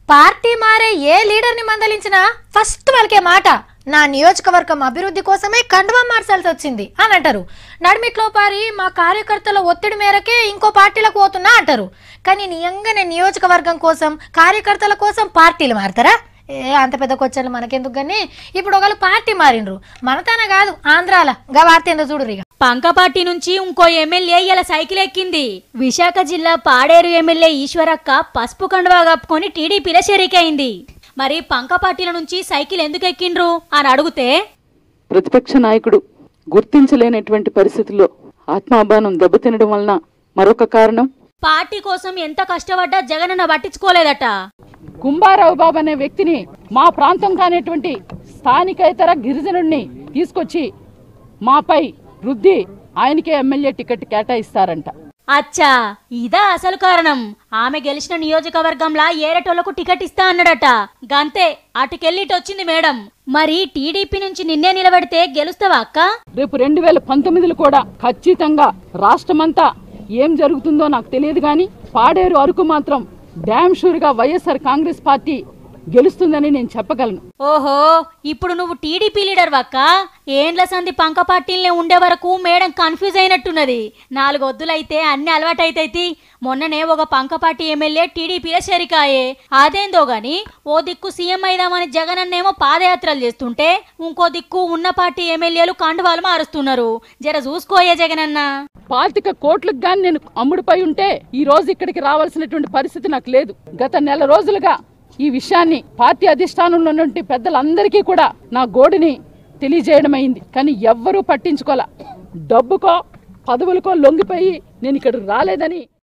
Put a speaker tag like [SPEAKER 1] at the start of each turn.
[SPEAKER 1] Party మారే ఏ leader ని మందలించినా first వాళ్ళకే మాట నా నియోజకవర్గం అభివృద్ధి కోసమే కండువా మార్చాల్సి వచ్చింది అని అంటారు. నడిమిట్లో పారి మా కార్యకర్తల ఒత్తిడి మేరకే ఇంకో పార్టీలకు పోతున్నా అంటారు. కానీ నిజంగానే నియోజకవర్గం కోసం కార్యకర్తల కోసం పార్టీలు మారుతారా? అంత పెద్ద కొచ్చలు మనకెందుకు గానీ ఇప్పుడు ఒకళ్ళు పార్టీ మారిండ్రు, మనతాన కాదు ఆంధ్రాల గా వార్త ఏందో చూడు.
[SPEAKER 2] పంక పార్టీ నుంచి ఇంకో ఎమ్మెల్యే ఇలా సైకిల్ ఎక్కింది. విశాఖ జిల్లా పాడేరు ఎమ్మెల్యే ఈశ్వరక్క పసుపు కండువా కప్పుకొని టీడీపీలో చేరికైంది. మరి పంక పార్టీల నుంచి సైకిల్ ఎందుకు ఎక్కిండ్రు అని అడిగితే,
[SPEAKER 3] ప్రతిపక్ష నాయకుడు గుర్తించలేనటువంటి పరిస్థితుల్లో ఆత్మాభిమానం దెబ్బతినడం వలన మరొక కారణం.
[SPEAKER 2] పార్టీ కోసం ఎంత కష్టపడ్డా జగనన్న పట్టించుకోలేదట.
[SPEAKER 3] కుంభారావు బాబు అనే వ్యక్తిని మా ప్రాంతం కానిటువంటి స్థానికేతర గిరిజనుడిని తీసుకొచ్చి మాపై రుద్ది ఆయనకే ఎమ్మెల్యే టికెట్ కేటాయిస్తారంట.
[SPEAKER 2] అచ్చా, ఇదా అసలు కారణం. ఆమె గెలిచిన నియోజకవర్గంలో ఏరటోళ్లకు టికెట్ ఇస్తా అన్నాడట. గంతే, అటుకెళ్ళిటొచ్చింది మేడం. మరి టీడీపీ నుంచి నిన్నే నిలబడితే గెలుస్తావా అక్క?
[SPEAKER 3] రేపు 2019లో కూడా ఖచ్చితంగా రాష్ట్రమంతా ఏం జరుగుతుందో నాకు తెలియదు కానీ పాడేరు అరకు మాత్రం డామ్ షూర్ గా వైఎస్ఆర్ కాంగ్రెస్ పార్టీ గెలుస్తుందని నేను చెప్పగలను.
[SPEAKER 2] ఓహో, ఇప్పుడు నువ్వు టీడీపీ లీడర్ వక్క. ఏండ్ల సంధి పంక పార్టీలనే ఉండే వరకు మేడం కన్ఫ్యూజ్ అయినట్టున్నది. 4 వద్దులైతే అన్ని అలవాటైతే. మొన్ననే ఒక పంక పార్టీ ఎమ్మెల్యే టీడీపీలో చేరికాయే. అదేందో గాని ఓ దిక్కు సీఎం అయిదామని జగన్ అన్నేమో పాదయాత్రలు చేస్తుంటే ఇంకో దిక్కు ఉన్న పార్టీ ఎమ్మెల్యేలు కండువాలు మారుస్తున్నారు. జర చూసుకోయే జగనన్న.
[SPEAKER 3] 25 కోట్లకు గాని నేను అమ్ముడుపై ఉంటే ఈ రోజు ఇక్కడికి రావాల్సినటువంటి పరిస్థితి నాకు లేదు. గత నెల రోజులుగా ఈ విషయాన్ని పార్టీ అధిష్టానంలో ఉన్నటువంటి పెద్దలందరికీ కూడా నా గోడుని తెలియజేయడం అయింది. కానీ ఎవ్వరూ పట్టించుకోలే. డబ్బుకో పదవులకో లొంగిపోయి నేను ఇక్కడికి రాలేదని